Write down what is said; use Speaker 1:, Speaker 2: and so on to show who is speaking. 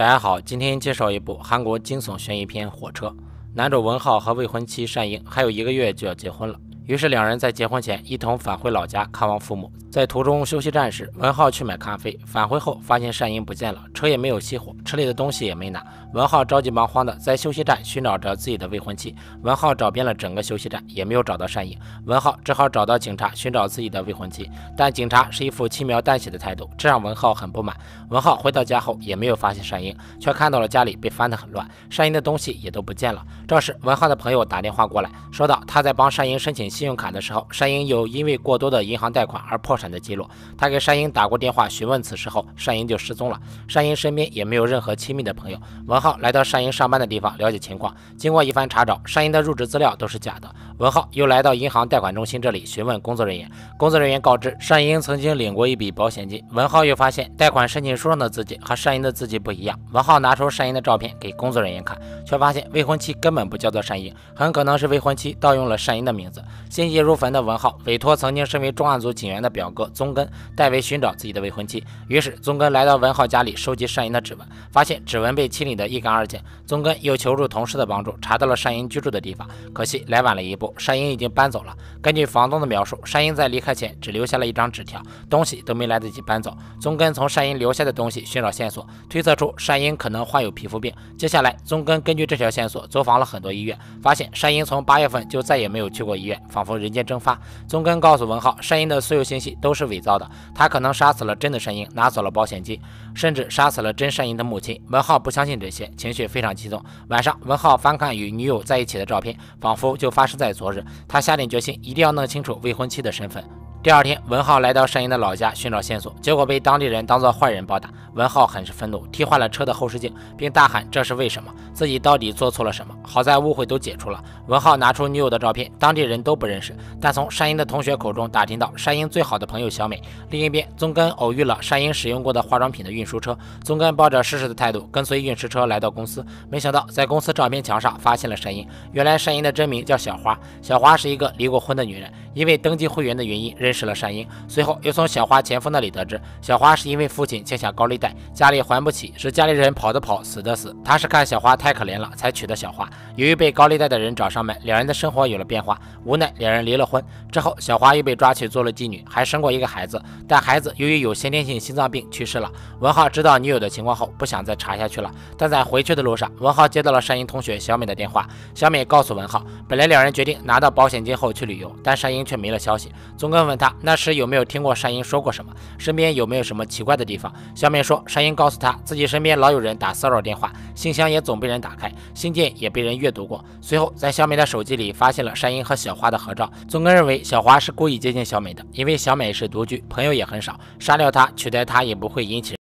Speaker 1: 大家好，今天介绍一部韩国惊悚悬疑片《火车》。男主文浩和未婚妻单英还有1个月就要结婚了，于是两人在结婚前一同返回老家看望父母。在途中休息站时，文浩去买咖啡，返回后发现单英不见了，车也没有熄火，车里的东西也没拿。文浩着急忙慌的在休息站寻找着自己的未婚妻。文浩找遍了整个休息站，也没有找到单英。文浩只好找到警察寻找自己的未婚妻，但警察是一副轻描淡写的态度，这让文浩很不满。文浩回到家后也没有发现单英，却看到了家里被翻得很乱，单英的东西也都不见了。这时文浩的朋友打电话过来，说到他在帮单英申请信用卡的时候，单英有因为过多的银行贷款而破产的记录。他给单英打过电话询问此事后，单英就失踪了。单英身边也没有任何亲密的朋友。文浩来到单英上班的地方了解情况，经过一番查找，单英的入职资料都是假的。文浩又来到银行贷款中心这里询问工作人员，工作人员告知单英曾经领过一笔保险金。文浩又发现贷款申请书上的字迹和单英的字迹不一样。文浩拿出单英的照片给工作人员看，却发现未婚妻根本不叫做单英，很可能是未婚妻盗用了单英的名字。心急如焚的文浩委托曾经身为重案组警员的表哥宗根代为寻找自己的未婚妻。于是宗根来到文浩家里收集单英的指纹，发现指纹被清理得一干二净。宗根又求助同事的帮助，查到了单英居住的地方，可惜来晚了一步，单英已经搬走了。根据房东的描述，单英在离开前只留下了一张纸条，东西都没来得及搬走。宗根从单英留下的东西寻找线索，推测出单英可能患有皮肤病。接下来宗根根据这条线索走访了很多医院，发现单英从8月份就再也没有去过医院，仿佛人间蒸发。宗根告诉文浩，单英的所有信息都是伪造的，他可能杀死了真的单英，拿走了保险金，甚至杀死了真单英的母亲。文浩不相信这些，情绪非常激动。晚上文浩翻看与女友在一起的照片，仿佛就发生在昨日。他下定决心一定要弄清楚未婚妻的身份。第二天，文浩来到单英的老家寻找线索，结果被当地人当作坏人暴打。文浩很是愤怒，踢坏了车的后视镜，并大喊这是为什么，自己到底做错了什么。好在误会都解除了。文浩拿出女友的照片，当地人都不认识，但从单英的同学口中打听到单英最好的朋友小美。另一边，宗根偶遇了单英使用过的化妆品的运输车，宗根抱着试试的态度跟随运输车来到公司，没想到在公司照片墙上发现了单英。原来单英的真名叫小花，小花是一个离过婚的女人，因为登记会员的原因认识了单英，随后又从小花前夫那里得知，小花是因为父亲欠下高利贷，家里还不起，是家里人跑的跑，死的死。他是看小花太可怜了，才娶的小花。由于被高利贷的人找上门，两人的生活有了变化，无奈两人离了婚。之后，小花又被抓去做了妓女，还生过一个孩子，但孩子由于有先天性心脏病去世了。文浩知道女友的情况后，不想再查下去了，但在回去的路上，文浩接到了单英同学小美的电话。小美告诉文浩，本来两人决定拿到保险金后去旅游，但单英却没了消息。宗根问他那时有没有听过单英说过什么，身边有没有什么奇怪的地方。小美说，单英告诉他自己身边老有人打骚扰电话，信箱也总被人打开，信件也被人阅读过。随后在小美的手机里发现了单英和小花的合照。宗根认为小花是故意接近小美的，因为小美是独居，朋友也很少，杀掉她取代她也不会引起